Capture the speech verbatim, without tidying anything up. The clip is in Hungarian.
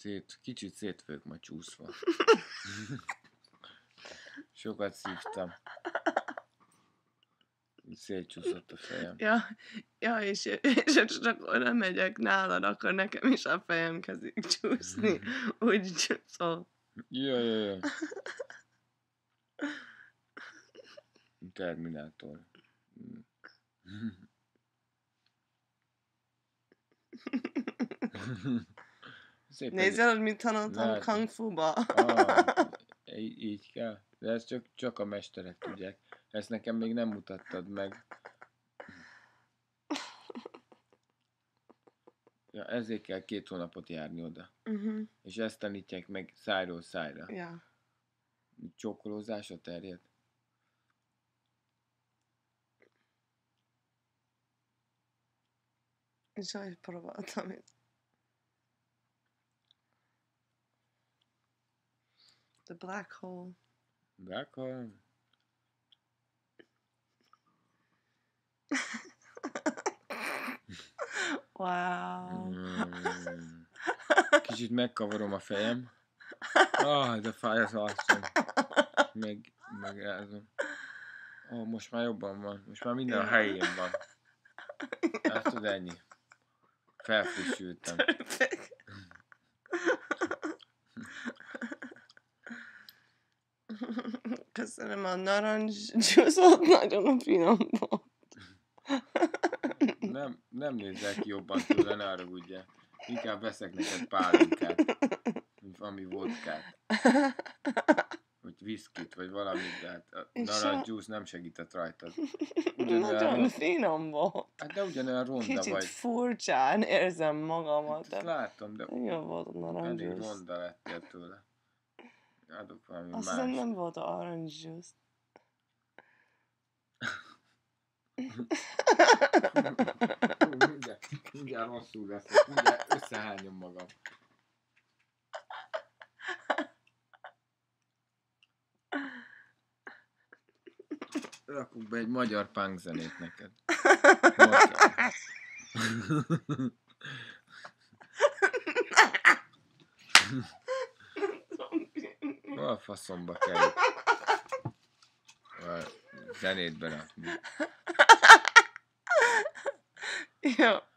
Szét, kicsit szét vagyok ma csúszva. Sokat szívtam. Szétcsúszott a fejem. Ja, ja és, és csak oda megyek nálad, akkor nekem is a fejem kezdik csúszni. Úgy csúszol. Jaj, jaj, jaj. Terminátor. Nézzel, hogy mit tanultam Kung Fu-ba? Ah, így, így kell. De ezt csak, csak a mesterek tudják. Ezt nekem még nem mutattad meg. Ja, ezért kell két hónapot járni oda. Uh-huh. És ezt tanítják meg szájról szájra. Ja. Csókolózásra terjed. És ahogy próbáltam itt. The black hole. Black hole? Wow. Mm. Kicsit megkavarom a fejem. Ah, de fáj az arcom. Meg, megrázom. Oh, most már jobban van. Most már minden a helyén van. Látod, ennyi. Felfrissültem. Köszönöm a narancs juice-ot, nagyon finom volt. Nem, nem nézel ki jobban tőle, ne haragudjál. Inkább veszek neked pálinkát, valami vodkát, vagy viszkit, vagy valamit, de hát a narancs juice nem segített rajtad. Nagyon ron... finom volt. Hát de ugyanolyan ronda Kicsit vagy. Kicsit furcsán érzem magamat. Hát ezt látom, de jó volt a narancs elég juice. ronda lettél tőle. Adok valami Azt más. hiszem nem volt a orange juice. mindjárt, mindjárt rosszul leszek, mindjárt összehányom magam. Rakunk be egy magyar punk zenét neked. Hol a faszomba kell a zenét berakni? Jó.